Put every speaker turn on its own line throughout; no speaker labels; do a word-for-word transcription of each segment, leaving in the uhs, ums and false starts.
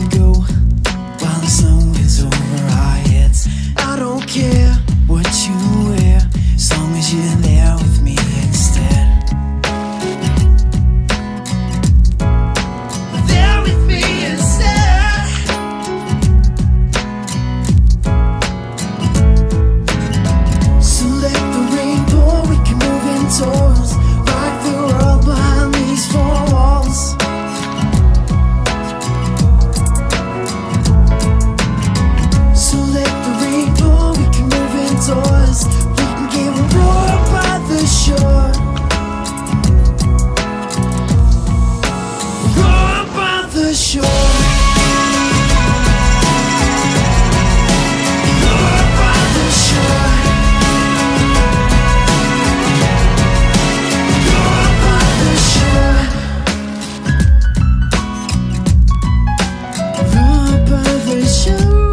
wanna go while the snow is over our heads. I don't care what you wear, as long as you're there with me instead. There with me instead. So let the rain pour, we can move indoors, rock the world behind these four walls. So let the rain pour, we can move indoors, we can give a roar by the shore. Roar by the shore. Roar by the shore. Roar by the shore. Roar by the shore.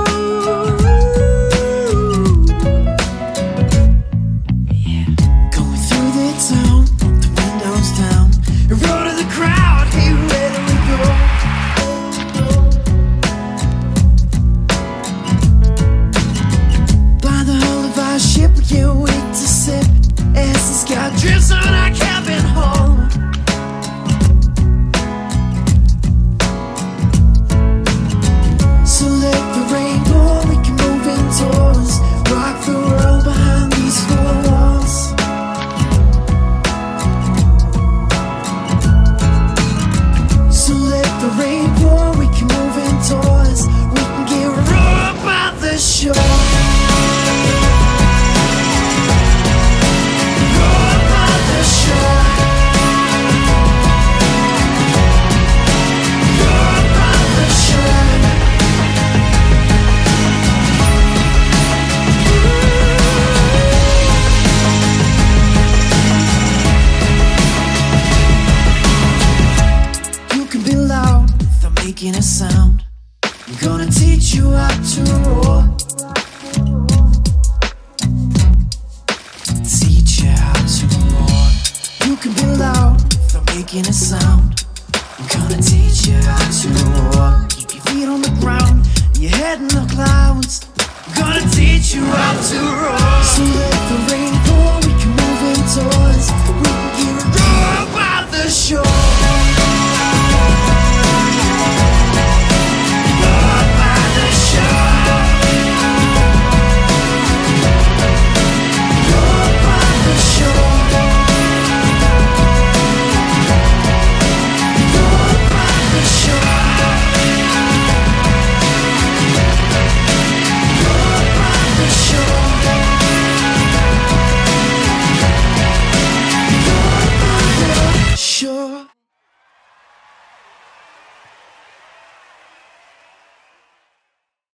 Going through the town, the windows down, and roar to the crowd, hey, where do we go? By the hull of our ship, we can't wait to sip as the sky drifts on our cabin home. So let the rain pour, we can move indoors, rock the world behind these four walls. So let the rain pour, we can move indoors, we can get roar by the shore. Roar by the shore. Roar by the shore. You can be loud without making a sound. I'm gonna teach you how to roar. Teach you how to roar. You can be loud without making a sound. I'm gonna teach you how to roar. Keep your feet on the ground, your head in the clouds. I'm gonna teach you how to roar. So let the rain pour, we can move indoors.